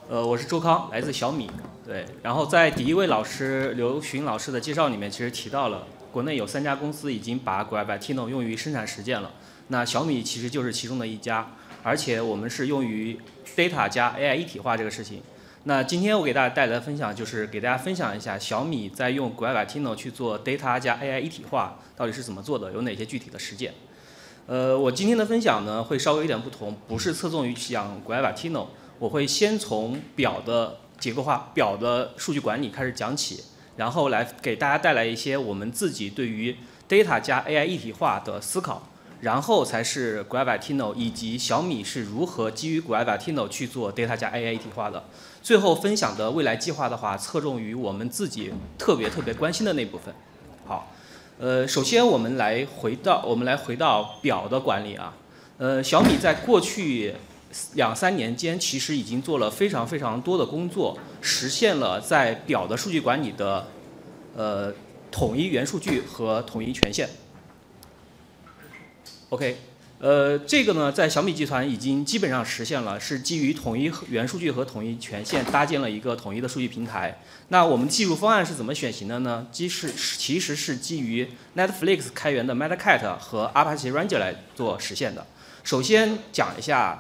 我是周康，来自小米。对，然后在第一位老师刘询老师的介绍里面，其实提到了国内有3家公司已经把 Gravitino 用于生产实践了。那小米其实就是其中的一家，而且我们是用于 data 加 AI 一体化这个事情。那今天我给大家带来的分享就是给大家分享一下小米在用 Gravitino 去做 data 加 AI 一体化到底是怎么做的，有哪些具体的实践。我今天的分享呢会稍微有点不同，不是侧重于讲 Gravitino。我会先从表的结构化、表的数据管理开始讲起，然后来给大家带来一些我们自己对于 data 加 AI 一体化的思考，然后才是 Gravitino 以及小米是如何基于 Gravitino 去做 data 加 AI 一体化的。最后分享的未来计划的话，侧重于我们自己特别关心的那部分。好，首先我们来回到表的管理啊。小米在过去2、3年间，其实已经做了非常多的工作，实现了在表的数据管理的统一元数据和统一权限。OK， 这个呢，在小米集团已经基本上实现了，是基于统一元数据和统一权限搭建了一个统一的数据平台。那我们技术方案是怎么选型的呢？其实是基于 Netflix 开源的 Metacat 和 Apache Ranger 来做实现的。首先讲一下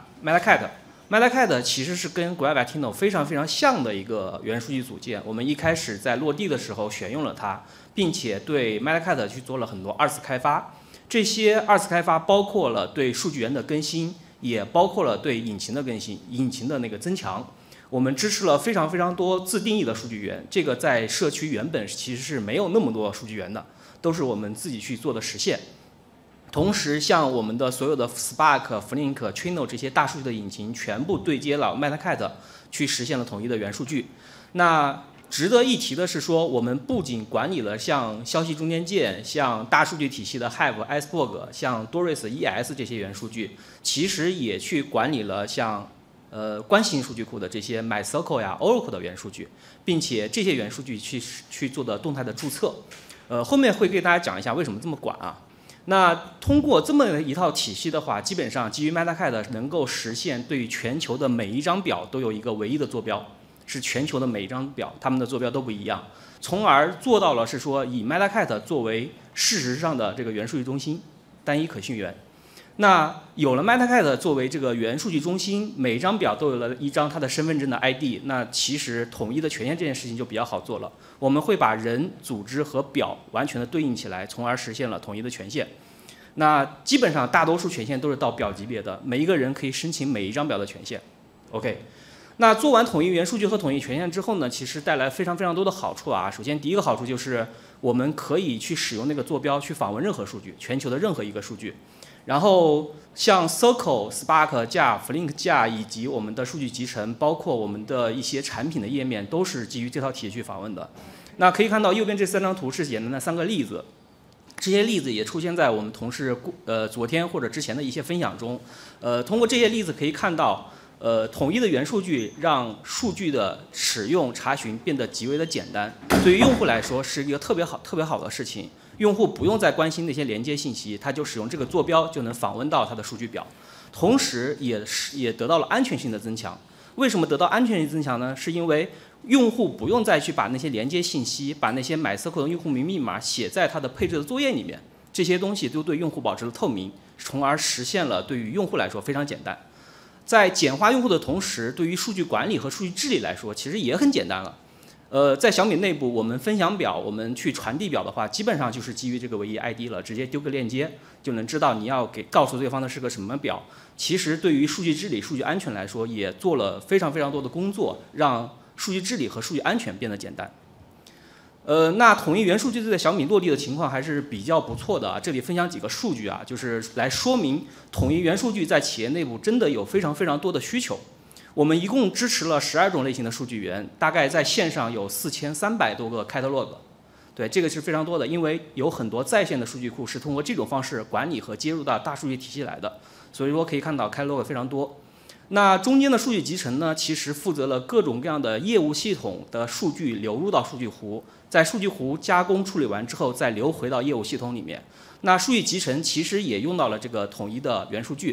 Metacat 其实是跟 Gravitino 非常像的一个元数据组件。我们一开始在落地的时候选用了它，并且对 Metacat 去做了很多2次开发。这些2次开发包括了对数据源的更新，也包括了对引擎的更新、引擎的那个增强。我们支持了非常多自定义的数据源，这个在社区原本其实是没有那么多数据源的，都是我们自己去做的实现。同时，像我们的所有的 Spark、Flink、Trino 这些大数据的引擎，全部对接了 Metacat， 去实现了统一的元数据。那值得一提的是说，我们不仅管理了像消息中间件、像大数据体系的 Hive、Iceberg、像 Doris、ES 这些元数据，其实也去管理了像关系型数据库的这些 MySQL 呀、Oracle 的元数据，并且这些元数据去做的动态的注册。后面会给大家讲一下为什么这么管啊。那通过这么一套体系的话，基本上基于 Metacat 能够实现对于全球的每一张表都有一个唯一的坐标，是全球的每一张表它们的坐标都不一样，从而做到了是说以 Metacat 作为事实上的这个元数据中心，单一可信源。那有了 Metacat 作为这个元数据中心，每一张表都有了一张它的身份证的 ID， 那其实统一的权限这件事情就比较好做了。我们会把人、组织和表完全的对应起来，从而实现了统一的权限。那基本上大多数权限都是到表级别的，每一个人可以申请每一张表的权限。OK， 那做完统一元数据和统一权限之后呢，其实带来非常多的好处啊。首先第一个好处就是我们可以去使用那个坐标去访问任何数据，全球的任何一个数据。然后像 Circle、Spark 架、Flink 架以及我们的数据集成，包括我们的一些产品的页面，都是基于这套体系去访问的。那可以看到右边这3张图是简单的3个例子，这些例子也出现在我们同事昨天或者之前的一些分享中。通过这些例子可以看到，统一的元数据让数据的使用查询变得极为的简单，对于用户来说是一个特别好的事情。用户不用再关心那些连接信息，他就使用这个坐标就能访问到他的数据表，同时也得到了安全性的增强。为什么得到安全性增强呢？是因为用户不用再去把那些连接信息、把那些MySQL的用户名密码写在他的配置的作业里面，这些东西都对用户保持了透明，从而实现了对于用户来说非常简单。在简化用户的同时，对于数据管理和数据治理来说，其实也很简单了。在小米内部，我们分享表，我们去传递表的话，基本上就是基于这个唯一 ID 了，直接丢个链接就能知道你要告诉对方的是个什么表。其实对于数据治理、数据安全来说，也做了非常多的工作，让数据治理和数据安全变得简单。那统一元数据在小米落地的情况还是比较不错的啊。这里分享几个数据啊，就是来说明统一元数据在企业内部真的有非常多的需求。我们一共支持了12种类型的数据源，大概在线上有4300多个 catalog。对，这个是非常多的，因为有很多在线的数据库是通过这种方式管理和接入到大数据体系来的，所以说可以看到 catalog 非常多。那中间的数据集成呢，其实负责了各种各样的业务系统的数据流入到数据湖，在数据湖加工处理完之后再流回到业务系统里面。那数据集成其实也用到了这个统一的元数据。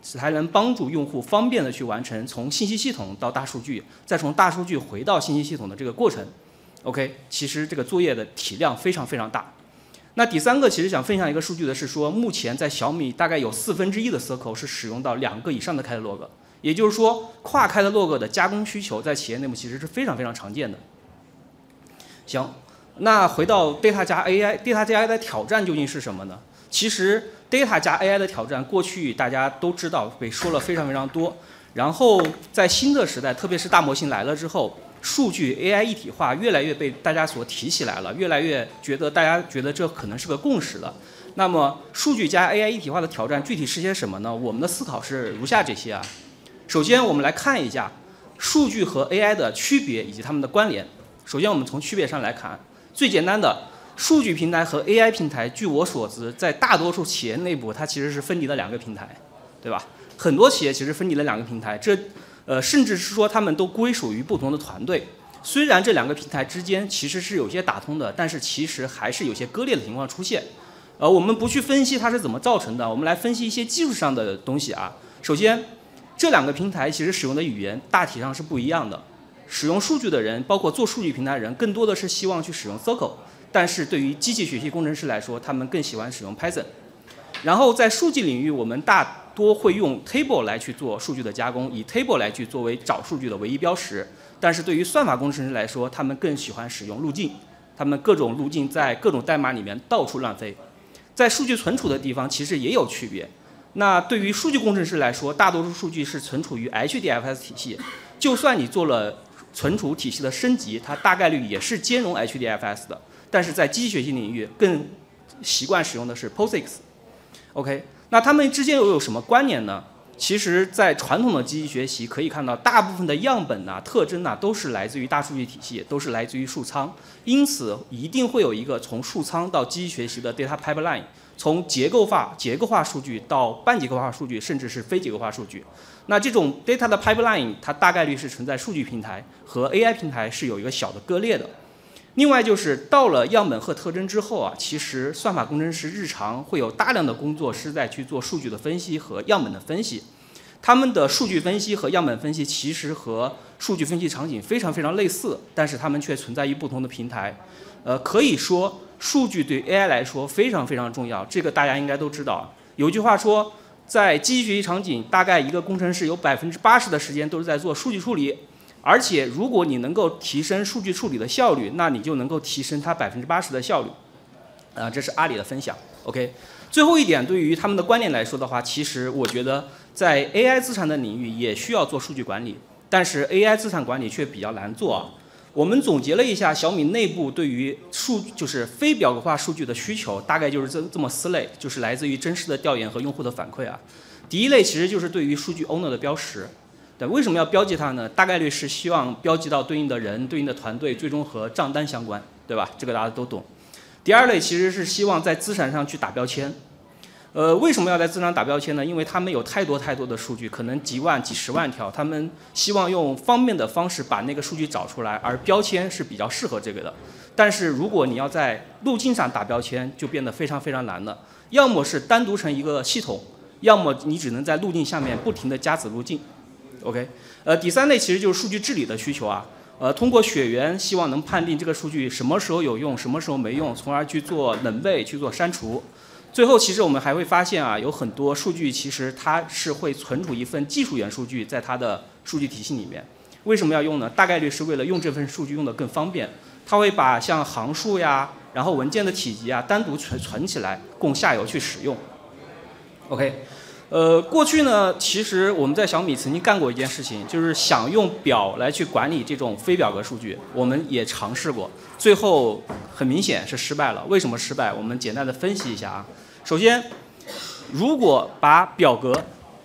才能帮助用户方便的去完成从信息系统到大数据，再从大数据回到信息系统的这个过程。OK， 其实这个作业的体量非常非常大。那第三个其实想分享一个数据的是说，目前在小米大概有1/4的 circle 是使用到2个以上的 catalog， 也就是说跨 catalog 的加工需求在企业内部其实是非常非常常见的。行，那回到 data 加 AI，data 加 AI 的挑战究竟是什么呢？其实 data 加 AI 的挑战，过去大家都知道，被说了非常非常多。然后在新的时代，特别是大模型来了之后，数据 AI 一体化越来越被大家所提起来了，越来越大家觉得这可能是个共识了。那么数据加 AI 一体化的挑战具体是些什么呢？我们的思考是如下这些啊。首先我们来看一下数据和 AI 的区别以及它们的关联。首先我们从区别上来看，最简单的。数据平台和 AI 平台，据我所知，在大多数企业内部，它其实是分离了2个平台，对吧？很多企业其实分离了2个平台，甚至是说他们都归属于不同的团队。虽然这2个平台之间其实是有些打通的，但是其实还是有些割裂的情况出现。我们不去分析它是怎么造成的，我们来分析一些技术上的东西啊。首先，这2个平台其实使用的语言大体上是不一样的。使用数据的人，包括做数据平台的人，更多的是希望去使用 Circle。但是对于机器学习工程师来说，他们更喜欢使用 Python。然后在数据领域，我们大多会用 table 来去做数据的加工，以 table 来去作为找数据的唯一标识。但是对于算法工程师来说，他们更喜欢使用路径，他们各种路径在各种代码里面到处乱飞。在数据存储的地方，其实也有区别。那对于数据工程师来说，大多数数据是存储于 HDFS 体系，就算你做了存储体系的升级，它大概率也是兼容 HDFS 的。但是在机器学习领域，更习惯使用的是 POSIX。OK， 那它们之间又有什么关联呢？其实，在传统的机器学习可以看到，大部分的样本啊、特征啊，都是来自于大数据体系，都是来自于数仓。因此，一定会有一个从数仓到机器学习的 data pipeline， 从结构化数据到半结构化数据，甚至是非结构化数据。那这种 data 的 pipeline， 它大概率是存在数据平台和 AI 平台是有一个小的割裂的。另外就是到了样本和特征之后啊，其实算法工程师日常会有大量的工作是在去做数据的分析和样本的分析。他们的数据分析和样本分析其实和数据分析场景非常非常类似，但是他们却存在于不同的平台。可以说数据对 AI 来说非常非常重要，这个大家应该都知道。有句话说，在机器学习场景，大概一个工程师有80%的时间都是在做数据处理。而且，如果你能够提升数据处理的效率，那你就能够提升它80%的效率。这是阿里的分享。OK， 最后一点，对于他们的观点来说的话，其实我觉得在 AI 资产的领域也需要做数据管理，但是 AI 资产管理却比较难做啊。我们总结了一下小米内部对于就是非表格化数据的需求，大概就是这么4类，就是来自于真实的调研和用户的反馈啊。第一类其实就是对于数据 owner 的标识。对，为什么要标记它呢？大概率是希望标记到对应的人、对应的团队，最终和账单相关，对吧？这个大家都懂。第二类其实是希望在资产上去打标签。为什么要在资产上打标签呢？因为他们有太多的数据，可能几万、几十万条，他们希望用方便的方式把那个数据找出来，而标签是比较适合这个的。但是如果你要在路径上打标签，就变得非常非常难了。要么是单独成一个系统，要么你只能在路径下面不停地加子路径。OK， 第三类其实就是数据治理的需求啊。通过血缘，希望能判定这个数据什么时候有用，什么时候没用，从而去做冷位，去做删除。最后，其实我们还会发现啊，有很多数据其实它是会存储一份技术元数据在它的数据体系里面。为什么要用呢？大概率是为了用这份数据用得更方便。它会把像行数呀，然后文件的体积啊，单独存起来，供下游去使用。OK。过去呢，其实我们在小米曾经干过一件事情，就是想用表来去管理这种非表格数据，我们也尝试过，最后很明显是失败了。为什么失败？我们简单的分析一下啊。首先，如果把表格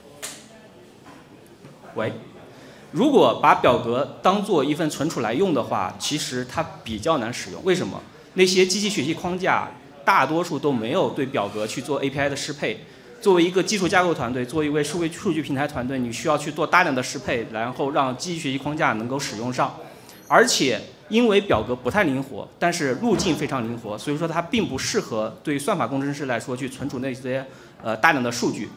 当做一份存储来用的话，其实它比较难使用。为什么？那些机器学习框架大多数都没有对表格去做 API 的适配。作为一个技术架构团队，作为一位数据平台团队，你需要去做大量的适配，然后让机器学习框架能够使用上。而且因为表格不太灵活，但是路径非常灵活，所以说它并不适合对于算法工程师来说去存储那些大量的数据。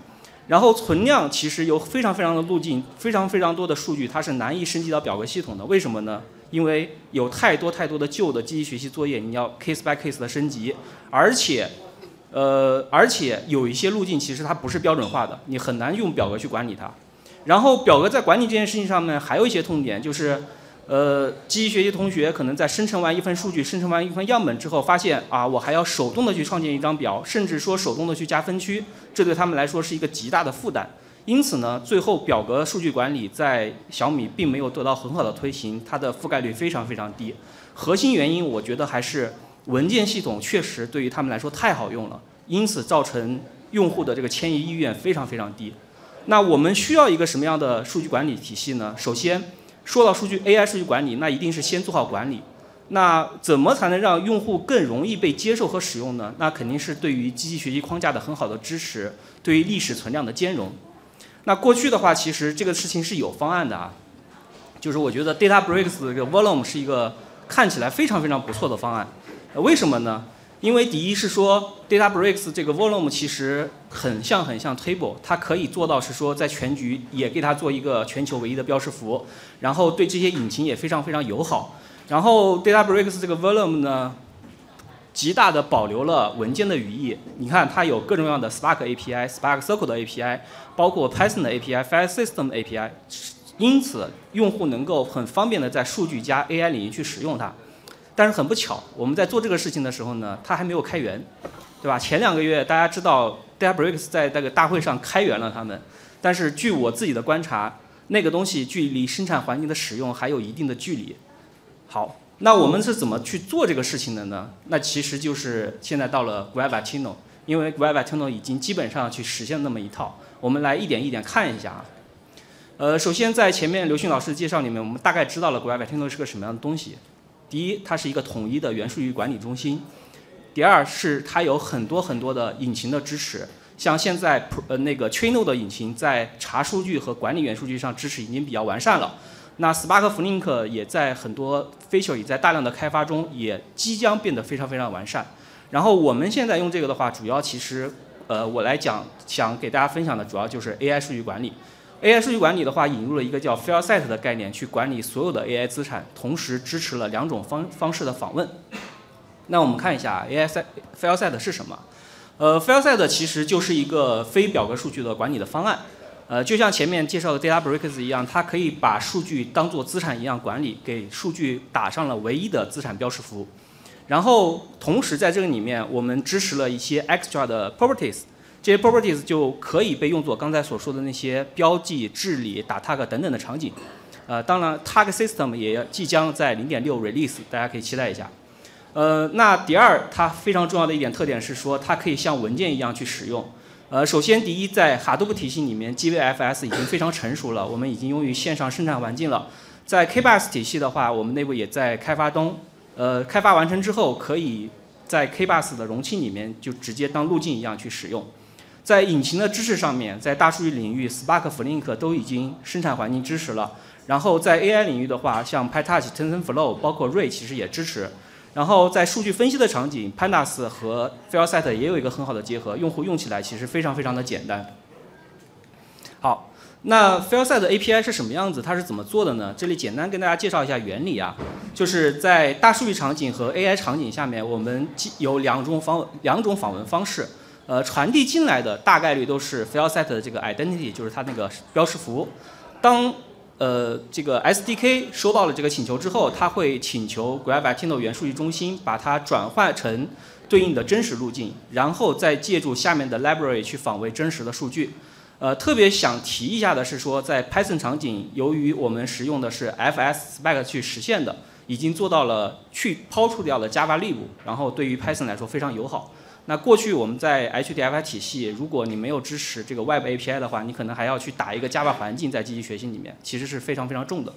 然后存量其实有非常的路径，非常多的数据，它是难以升级到表格系统的。为什么呢？因为有太多的旧的机器学习作业，你要 case by case 的升级，而且有一些路径其实它不是标准化的，你很难用表格去管理它。然后表格在管理这件事情上面还有一些痛点，就是机器学习同学可能在生成完一份数据、生成完一份样本之后，发现啊，我还要手动的去创建一张表，甚至说手动的去加分区，这对他们来说是一个极大的负担。因此呢，最后表格数据管理在小米并没有得到很好的推行，它的覆盖率非常低。核心原因我觉得还是文件系统确实对于他们来说太好用了，因此造成用户的这个迁移意愿非常低。那我们需要一个什么样的数据管理体系呢？首先说到AI 数据管理，那一定是先做好管理。那怎么才能让用户更容易被接受和使用呢？那肯定是对于机器学习框架的很好的支持，对于历史存量的兼容。那过去的话，其实这个事情是有方案的啊，就是我觉得 Databricks 的这个 Volume 是一个看起来非常不错的方案。为什么呢？因为第一是说 Databricks 这个 Volume 其实很像 Table， 它可以做到是说在全局也给它做一个全球唯一的标识符，然后对这些引擎也非常友好。然后 Databricks 这个 Volume 呢，极大的保留了文件的语义。你看它有各种各样的 Spark API、Spark Circle 的 API， 包括 Python 的 API、File System 的 API， 因此用户能够很方便的在数据加 AI 领域去使用它。但是很不巧，我们在做这个事情的时候呢，它还没有开源，对吧？前2个月大家知道 Databricks 在这个大会上开源了他们，但是据我自己的观察，那个东西距离生产环境的使用还有一定的距离。好，那我们是怎么去做这个事情的呢？那其实就是现在到了 Gravitino， 因为 Gravitino 已经基本上去实现了那么一套，我们来一点看一下啊。首先在前面刘迅老师的介绍里面，我们大概知道了 Gravitino 是个什么样的东西。第一，它是一个统一的元数据管理中心；第二是它有很多的引擎的支持，像现在那个 Trino 的引擎在查数据和管理元数据上支持已经比较完善了。那 Spark Flink 也在很多 feature 也在大量的开发中，也即将变得非常完善。然后我们现在用这个的话，主要其实我来讲想给大家分享的主要就是 AI 数据管理。AI 数据管理的话，引入了一个叫 File Set 的概念，去管理所有的 AI 资产，同时支持了2种方式的访问。那我们看一下 File Set 是什么？File Set 其实就是一个非表格数据的管理的方案。就像前面介绍的 Databricks 一样，它可以把数据当作资产一样管理，给数据打上了唯一的资产标识符。然后同时在这个里面，我们支持了一些 extra 的 properties。这些 properties 就可以被用作刚才所说的那些标记、治理、打 tag 等等的场景。当然 tag system 也即将在 0.6 release， 大家可以期待一下。那第二，它非常重要的一点特点是说，它可以像文件一样去使用。首先第一，在 Hadoop 体系里面 ，GVFS 已经非常成熟了，我们已经用于线上生产环境了。在 KBAS 体系的话，我们内部也在开发中。开发完成之后，可以在 KBAS 的容器里面就直接当路径一样去使用。在引擎的支持上面，在大数据领域 ，Spark Flink 都已经生产环境支持了。然后在 AI 领域的话，像 PyTorch、TensorFlow 包括 Ray 其实也支持。然后在数据分析的场景 ，Pandas 和 File Set 也有一个很好的结合，用户用起来其实非常的简单。好，那 File Set API 是什么样子？它是怎么做的呢？这里简单跟大家介绍一下原理啊，就是在大数据场景和 AI 场景下面，我们有两种访问方式。传递进来的大概率都是 File Set 的这个 identity， 就是它那个标识符。当这个 SDK 收到了这个请求之后，它会请求 Gravitino 元数据中心把它转换成对应的真实路径，然后再借助下面的 library 去访问真实的数据。特别想提一下的是说，在 Python 场景，由于我们使用的是 FS-Spec 去实现的，已经做到了去抛除掉了 Java lib， 然后对于 Python 来说非常友好。那过去我们在 HDFI 体系，如果你没有支持这个 Web API 的话，你可能还要去打一个 Java 环境在机器学习里面，其实是非常重的。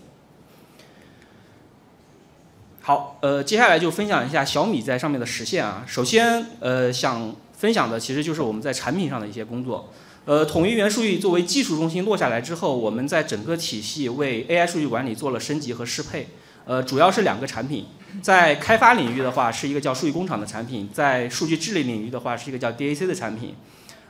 好，接下来就分享一下小米在上面的实现啊。首先，想分享的其实就是我们在产品上的一些工作。统一元数据作为技术中心落下来之后，我们在整个体系为 AI 数据管理做了升级和适配。主要是2个产品，在开发领域的话是一个叫数据工厂的产品，在数据治理领域的话是一个叫 DAC 的产品。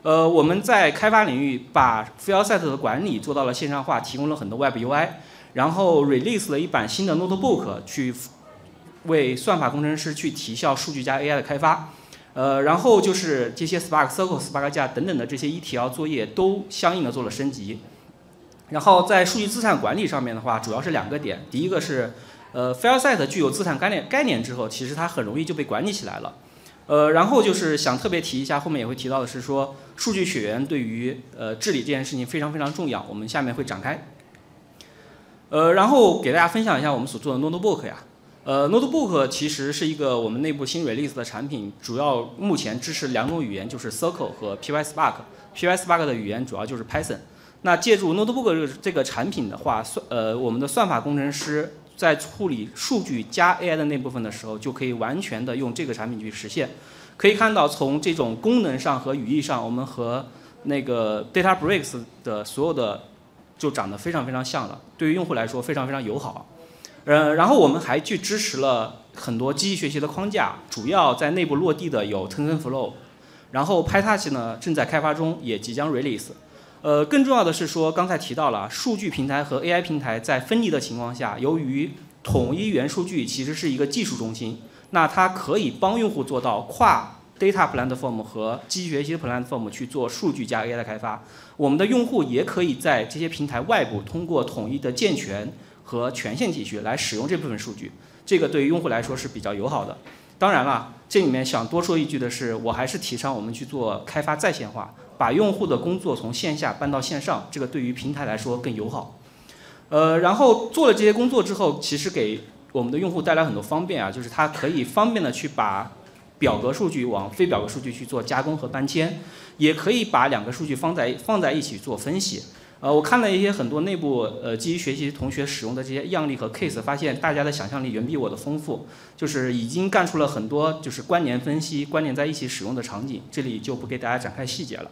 我们在开发领域把 FileSet 的管理做到了线上化，提供了很多 Web UI， 然后 release 了一版新的 Notebook 去为算法工程师去提效数据加 AI 的开发。然后就是这些 Spark Circle、Spark 架等等的这些ETL 作业都相应的做了升级。然后在数据资产管理上面的话，主要是2个点。第一个是FileSet 具有资产概念之后，其实它很容易就被管理起来了。然后就是想特别提一下，后面也会提到的是说，数据血缘对于治理这件事情非常非常重要，我们下面会展开。然后给大家分享一下我们所做的 Notebook 呀。Notebook 其实是一个我们内部新 release 的产品，主要目前支持2种语言，就是 Circle 和 PySpark。PySpark 的语言主要就是 Python。那借助 Notebook 这个产品的话，我们的算法工程师在处理数据加 AI 的那部分的时候，就可以完全的用这个产品去实现。可以看到，从这种功能上和语义上，我们和那个 Databricks 的所有的就长得非常非常像了，对于用户来说非常非常友好。然后我们还去支持了很多机器学习的框架，主要在内部落地的有 TensorFlow， 然后 PyTorch 呢正在开发中，也即将 release。更重要的是说，刚才提到了数据平台和 AI 平台在分离的情况下，由于统一元数据其实是一个技术中心，那它可以帮用户做到跨 data platform 和机器学习 platform 去做数据加 AI 的开发。我们的用户也可以在这些平台外部通过统一的健全和权限体系来使用这部分数据，这个对于用户来说是比较友好的。当然了，这里面想多说一句的是，我还是提倡我们去做开发在线化，把用户的工作从线下搬到线上，这个对于平台来说更友好。然后做了这些工作之后，其实给我们的用户带来很多方便啊，就是它可以方便的去把表格数据往非表格数据去做加工和搬迁，也可以把2个数据放在一起做分析。我看了一些很多内部机器学习同学使用的这些样例和 case， 发现大家的想象力远比我的丰富，就是已经干出了很多就是关联分析、关联在一起使用的场景，这里就不给大家展开细节了。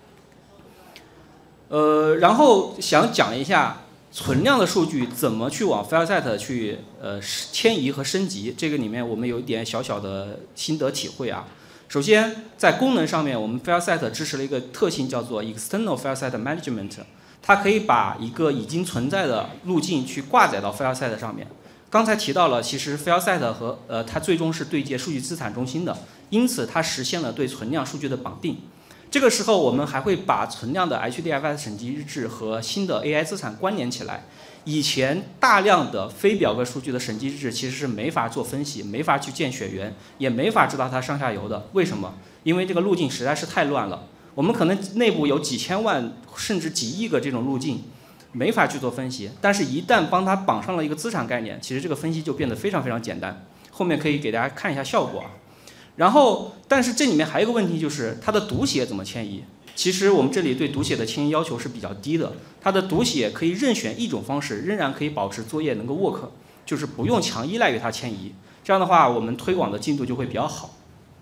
然后想讲一下存量的数据怎么去往 FileSet 去迁移和升级，这个里面我们有一点小小的心得体会啊。首先在功能上面，我们 FileSet 支持了一个特性叫做 External FileSet Management， 它可以把一个已经存在的路径去挂载到 FileSet 上面。刚才提到了，其实 FileSet 和它最终是对接数据资产中心的，因此它实现了对存量数据的绑定。这个时候我们还会把存量的 HDFS 审计日志和新的 AI 资产关联起来。以前大量的非表格数据的审计日志其实是没法做分析，没法去见血缘，也没法知道它上下游的。为什么？因为这个路径实在是太乱了。我们可能内部有几千万甚至几亿个这种路径，没法去做分析。但是一旦帮它绑上了一个资产概念，其实这个分析就变得非常非常简单。后面可以给大家看一下效果啊。然后，但是这里面还有一个问题，就是它的读写怎么迁移？其实我们这里对读写的迁移要求是比较低的，它的读写可以任选一种方式，仍然可以保持作业能够 work， 就是不用强依赖于它迁移。这样的话，我们推广的进度就会比较好。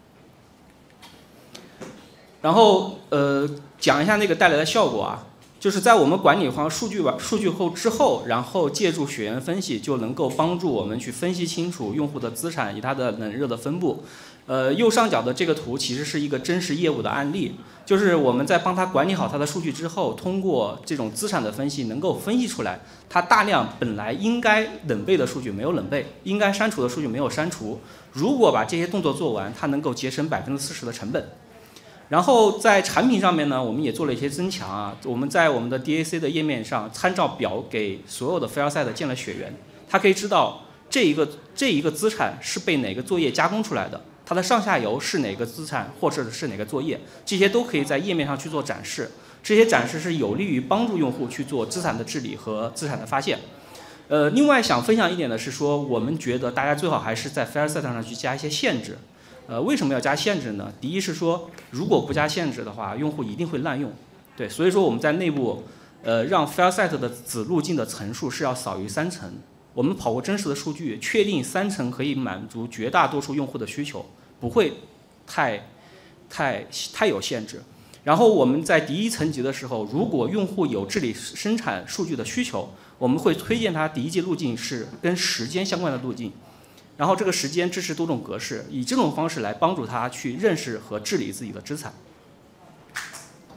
然后讲一下那个带来的效果啊，就是在我们管理好数据后之后，然后借助血缘分析，就能够帮助我们去分析清楚用户的资产以它的冷热的分布。右上角的这个图其实是一个真实业务的案例，就是我们在帮他管理好他的数据之后，通过这种资产的分析，能够分析出来，他大量本来应该冷备的数据没有冷备，应该删除的数据没有删除。如果把这些动作做完，它能够节省40%的成本。然后在产品上面呢，我们也做了一些增强啊。我们在我们的 DAC 的页面上，参照表给所有的 FileSet 建了血缘，它可以知道这一个资产是被哪个作业加工出来的。它的上下游是哪个资产，或者是哪个作业，这些都可以在页面上去做展示。这些展示是有利于帮助用户去做资产的治理和资产的发现。另外想分享一点的是说，我们觉得大家最好还是在 FileSet 上去加一些限制。为什么要加限制呢？第一是说，如果不加限制的话，用户一定会滥用。对，所以说我们在内部让 FileSet 的子路径的层数是要少于3层。我们跑过真实的数据，确定3层可以满足绝大多数用户的需求，不会太有限制。然后我们在第一层级的时候，如果用户有治理生产数据的需求，我们会推荐他第一级路径是跟时间相关的路径，然后这个时间支持多种格式，以这种方式来帮助他去认识和治理自己的资产。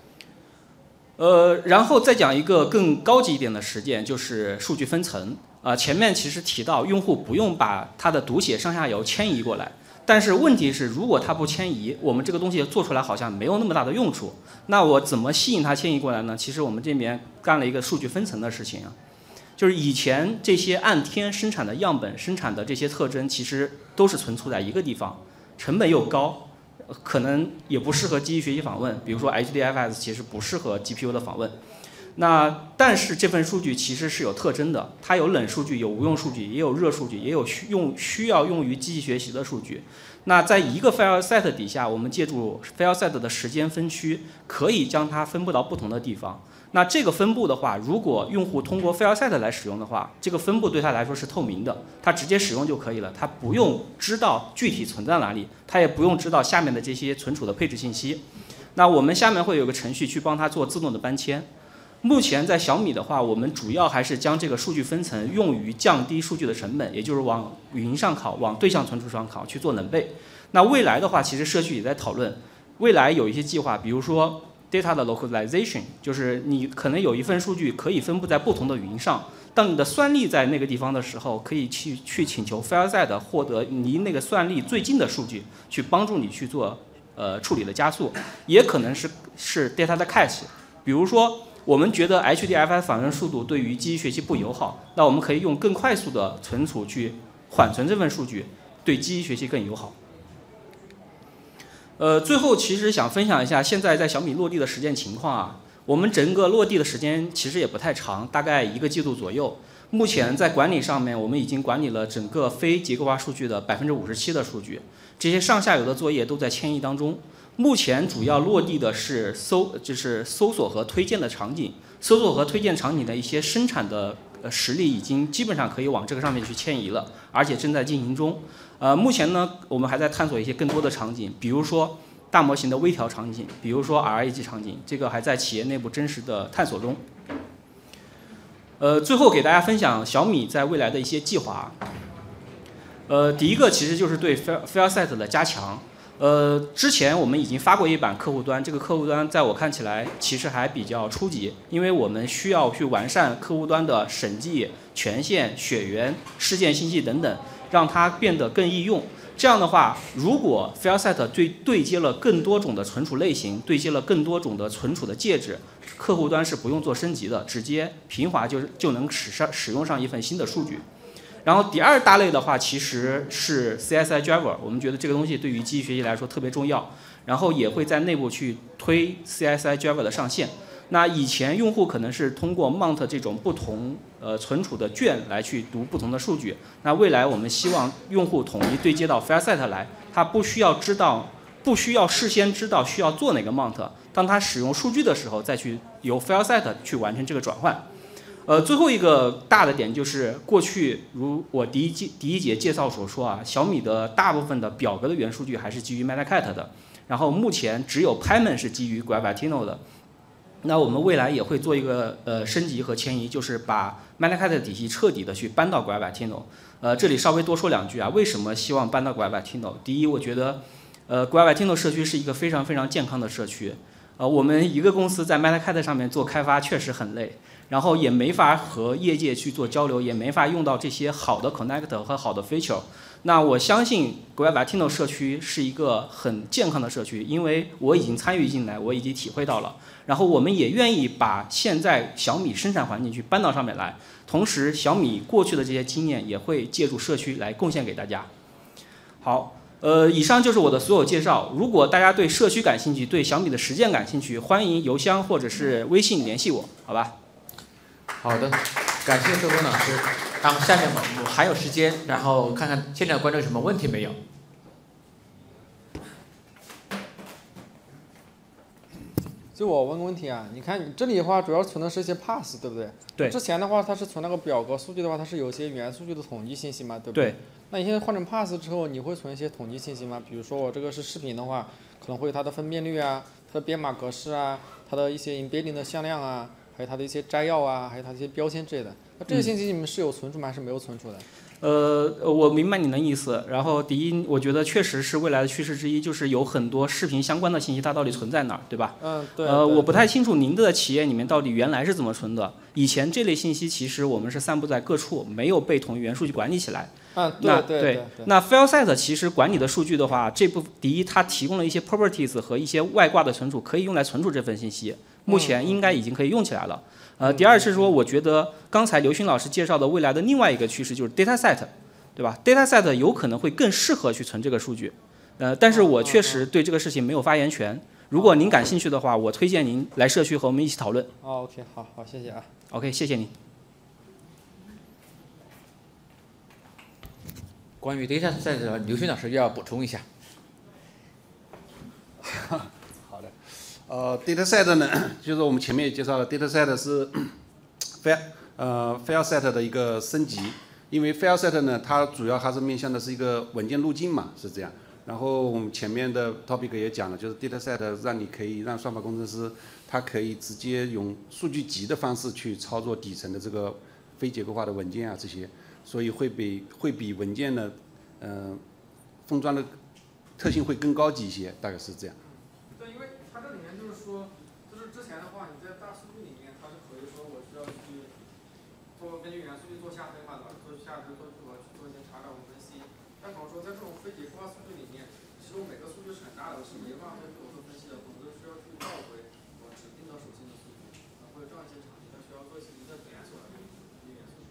然后再讲一个更高级一点的实践，就是数据分层。前面其实提到，用户不用把他的读写上下游迁移过来，但是问题是，如果他不迁移，我们这个东西做出来好像没有那么大的用处。那我怎么吸引他迁移过来呢？其实我们这边干了一个数据分层的事情啊，就是以前这些按天生产的样本生产的这些特征，其实都是存储在一个地方，成本又高。可能也不适合机器学习访问，比如说 HDFS 其实不适合 GPU 的访问。但是这份数据其实是有特征的，它有冷数据，有无用数据，也有热数据，也有需要用于机器学习的数据。那在一个 file set 底下，我们借助 file set 的时间分区，可以将它分布到不同的地方。那这个分布的话，如果用户通过 file set 来使用的话，这个分布对他来说是透明的，他直接使用就可以了，他不用知道具体存在哪里，他也不用知道下面的这些存储的配置信息。那我们下面会有个程序去帮他做自动的搬迁。目前在小米的话，我们主要还是将这个数据分层用于降低数据的成本，也就是往云上拷、往对象存储上拷去做冷备。那未来的话，其实社区也在讨论，未来有一些计划，比如说 data 的 localization， 就是你可能有一份数据可以分布在不同的云上，当你的算力在那个地方的时候，可以去请求 file set 获得离那个算力最近的数据，去帮助你去做处理的加速，也可能是 data 的 cache， 比如说我们觉得 HDFS 访问速度对于机器学习不友好，那我们可以用更快速的存储去缓存这份数据，对机器学习更友好。最后其实想分享一下现在在小米落地的实践情况啊。我们整个落地的时间其实也不太长，大概1个季度左右。目前在管理上面，我们已经管理了整个非结构化数据的57%的数据，这些上下游的作业都在迁移当中。目前主要落地的是就是搜索和推荐的场景，搜索和推荐场景的一些生产的实例已经基本上可以往这个上面去迁移了，而且正在进行中。目前呢，我们还在探索一些更多的场景，比如说大模型的微调场景，比如说 RAG 场景，这个还在企业内部真实的探索中。最后给大家分享小米在未来的一些计划。第一个其实就是对 file set 的加强。之前我们已经发过一版客户端，这个客户端在我看起来其实还比较初级，因为我们需要去完善客户端的审计、权限、血缘、事件信息等等，让它变得更易用。这样的话，如果 file set 对接了更多种的存储类型，对接了更多种的存储的介质，客户端是不用做升级的，直接平滑就能使用上一份新的数据。然后第二大类的话，其实是 CSI driver， 我们觉得这个东西对于机器学习来说特别重要，然后也会在内部去推 CSI driver 的上线。那以前用户可能是通过 mount 这种不同存储的卷来去读不同的数据，那未来我们希望用户统一对接到 file set 来，他不需要事先知道需要做哪个 mount， 当他使用数据的时候再去由 file set 去完成这个转换。最后一个大的点就是过去如我第一节介绍所说啊，小米的大部分的表格的元数据还是基于 Metacat 的，然后目前只有 Python 是基于 Gravitino 的。那我们未来也会做一个升级和迁移，就是把 Metacat 体系彻底的去搬到 Gravitino。这里稍微多说两句啊，为什么希望搬到 Gravitino？ 第一，我觉得Gravitino 社区是一个非常非常健康的社区。我们一个公司在 Metacat 上面做开发确实很累，然后也没法和业界去做交流，也没法用到这些好的 connector 和好的 feature。那我相信 Gravitino 社区是一个很健康的社区，因为我已经参与进来，我已经体会到了。然后我们也愿意把现在小米生产环境去搬到上面来，同时小米过去的这些经验也会借助社区来贡献给大家。好。以上就是我的所有介绍。如果大家对社区感兴趣，对小米的实践感兴趣，欢迎邮箱或者是微信联系我，好吧？ 好的，感谢周东老师。那么下面我们还有时间，然后看看现场观众有什么问题没有？ 就我问个问题啊，你看你这里的话主要存的是一些 pass， 对不对？ 对。 之前的话它是存那个表格数据的话，它是有一些元数据的统计信息嘛，对不对？ 对。 那你现在换成 pass 之后，你会存一些统计信息吗？比如说我这个是视频的话，可能会有它的分辨率啊，它的编码格式啊，它的一些 embedding 的向量啊，还有它的一些摘要啊，还有它的一些标签之类的。 那这些信息你们是有存储吗？还是没有存储的？ 我明白你的意思。然后第一，我觉得确实是未来的趋势之一，就是有很多视频相关的信息它到底存在哪儿，对吧？ 对。 我不太清楚您的企业里面到底原来是怎么存的。以前这类信息其实我们是散布在各处，没有被统一元数据管理起来。 对。 那 FileSet 其实管理的数据的话，第一它提供了一些 properties 和一些外挂的存储，可以用来存储这份信息。目前应该已经可以用起来了。第二是说，我觉得刚才刘勋老师介绍的未来的另外一个趋势就是 dataset， 对吧 ？dataset 有可能会更适合去存这个数据。但是我确实对这个事情没有发言权。如果您感兴趣的话，我推荐您来社区和我们一起讨论。 OK， 好，谢谢啊。 OK， 谢谢您。 关于 dataset， 刘勋老师要补充一下。 好的。dataset 呢，就是我们前面也介绍了 ，dataset 是FileSet 的一个升级，因为 FileSet 呢，它主要还是面向的是一个文件路径嘛，是这样。然后我们前面的 topic 也讲了，就是 dataset 你可以让算法工程师，他可以直接用数据集的方式去操作底层的这个非结构化的文件啊这些，所以会比文件的封装的特性会更高级一些，大概是这样。 对，因为它这里面就是说，就是之前的话，你在大数据里面，它是可以说我需要去根据元数据做下分嘛，做下分做一些查找和分析。但可能说在这种非结构化数据里面，其实我每个数据是很大的，我是没办法去做分析的，我们都需要去召回我指定的属性的数据，或者这样一些场景，它需要做一个连锁的元素。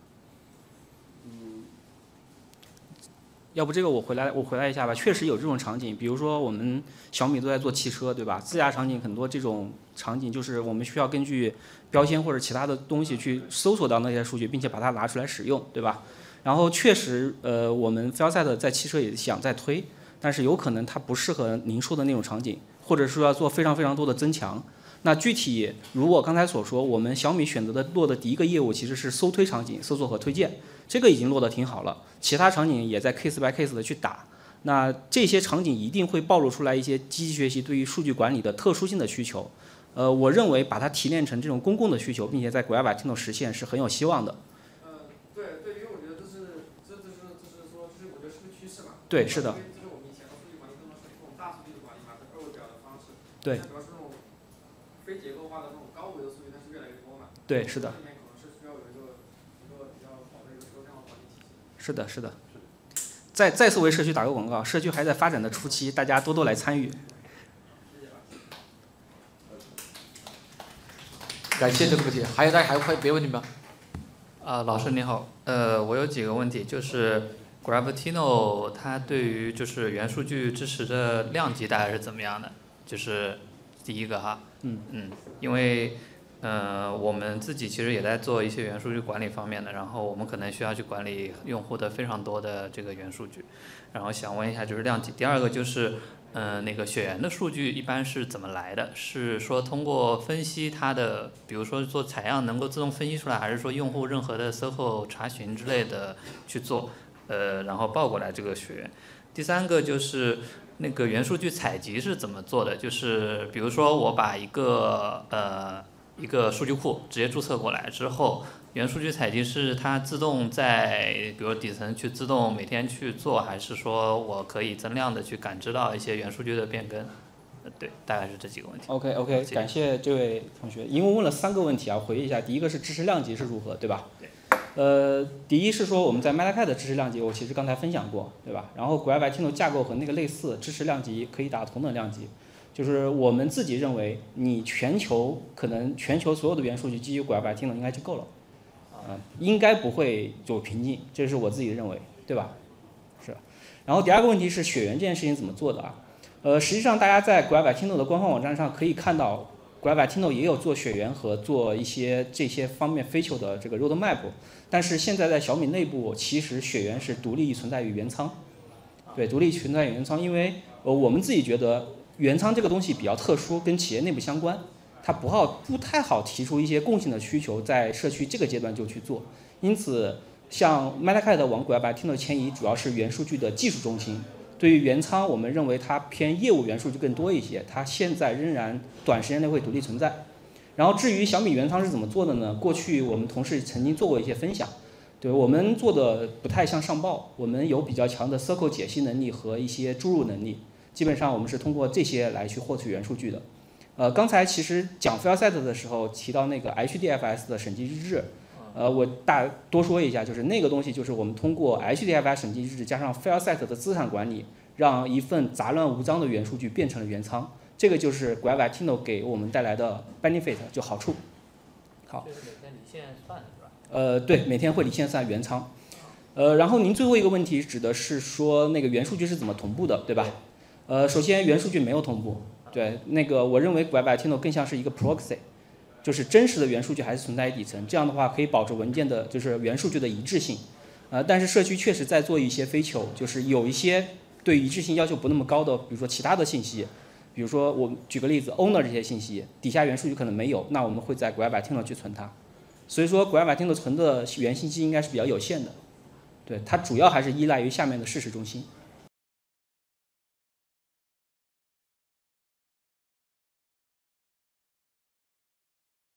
要不这个我回来一下吧，确实有这种场景，比如说我们小米都在做汽车，对吧？自驾场景很多这种场景就是我们需要根据标签或者其他的东西去搜索到那些数据，并且把它拿出来使用，对吧？然后确实，我们 FileSet 在汽车也想在推，但是有可能它不适合您说的那种场景，或者说要做非常非常多的增强。那具体如我刚才所说，我们小米选择的落的第一个业务其实是搜推场景，搜索和推荐，这个已经落得挺好了。其他场景也在 case by case 的去打。那这些场景一定会暴露出来一些机器学习对于数据管理的特殊性的需求。我认为把它提炼成这种公共的需求，并且在 Gravitino 实现是很有希望的。 对，因为我觉得这是我觉得是个趋势嘛。 对，是的。 因为这是我们以前的数据管理更多是这种大数据的管理嘛，二维表的方式。 对。 主要是这种非结构化的那种高维的数据，它是越来越多嘛。 对，是的。 这里面可能是需要有一个比较好的一个抽象的管理体系。 是的。再次为社区打个广告，社区还在发展的初期，大家多多来参与。 感谢这个问题，大家还有别的问题吗？ 老师您好，我有几个问题，就是 Gravitino 它对于就是元数据支持的量级大概是怎么样的？就是第一个哈，因为我们自己其实也在做一些元数据管理方面的，然后我们可能需要去管理用户的非常多的这个元数据，然后想问一下就是量级。第二个就是那个血缘的数据一般是怎么来的？是说通过分析它的，比如说做采样能够自动分析出来，还是说用户任何的 SQL 查询之类的去做，然后报过来这个血缘？第三个就是那个元数据采集是怎么做的？就是比如说我把一个数据库直接注册过来之后，元数据采集是它自动在比如底层去自动每天去做，还是说我可以增量的去感知到一些元数据的变更？对，大概是这几个问题。 OK， 感谢这位同学，因为问了3个问题啊，回忆一下。第一个是支持量级是如何，对吧？对。第一是说我们在 Metacat 的支持量级，我其实刚才分享过，对吧？然后 Gravitino 架构和那个类似，支持量级可以打同等量级。就是我们自己认为，你全球所有的元数据基于 Gravitino 应该就够了，应该不会有瓶颈，这是我自己认为，对吧？是。然后第二个问题是血缘这件事情怎么做的啊？实际上大家在 Gravitino 的官方网站上可以看到 ，Gravitino 也有做血缘和做一些这些方面 feature 的这个 roadmap， 但是现在在小米内部，其实血缘是独立存在于原仓，对，独立存在于原仓，因为我们自己觉得。原仓这个东西比较特殊，跟企业内部相关，它不太好提出一些共性的需求，在社区这个阶段就去做。因此，像 Metacat 往 Gravitino 的迁移，主要是元数据的技术中心。对于原仓，我们认为它偏业务元数据更多一些，它现在仍然短时间内会独立存在。 然后至于小米原仓是怎么做的呢？过去我们同事曾经做过一些分享，对我们做的不太像上报，我们有比较强的 circle 解析能力和一些注入能力，基本上我们是通过这些来去获取原数据的。刚才其实讲 FailSet 的时候提到那个 HDFS 的审计日志，我多说一下，就是那个东西就是我们通过 HDFS 审计日志加上 FailSet 的资产管理，让一份杂乱无章的原数据变成了原仓。这个就是 Gravitino 给我们带来的 benefit， 就好处。好。 就是每天离线算是吧？ 对，每天会离线算原仓。然后您最后一个问题指的是说那个原数据是怎么同步的，对吧？首先原数据没有同步，对，那个我认为 Gravitino 更像是一个 proxy， 就是真实的原数据还是存在于底层，这样的话可以保持文件的就是原数据的一致性。但是社区确实在做一些非求，就是有一些对一致性要求不那么高的，比如说其他的信息。比如说，我举个例子 ，owner 这些信息底下原数据可能没有，那我们会在 Gravitino 去存它。所以说 Gravitino 存的原信息应该是比较有限的，对，它主要还是依赖于下面的事实中心。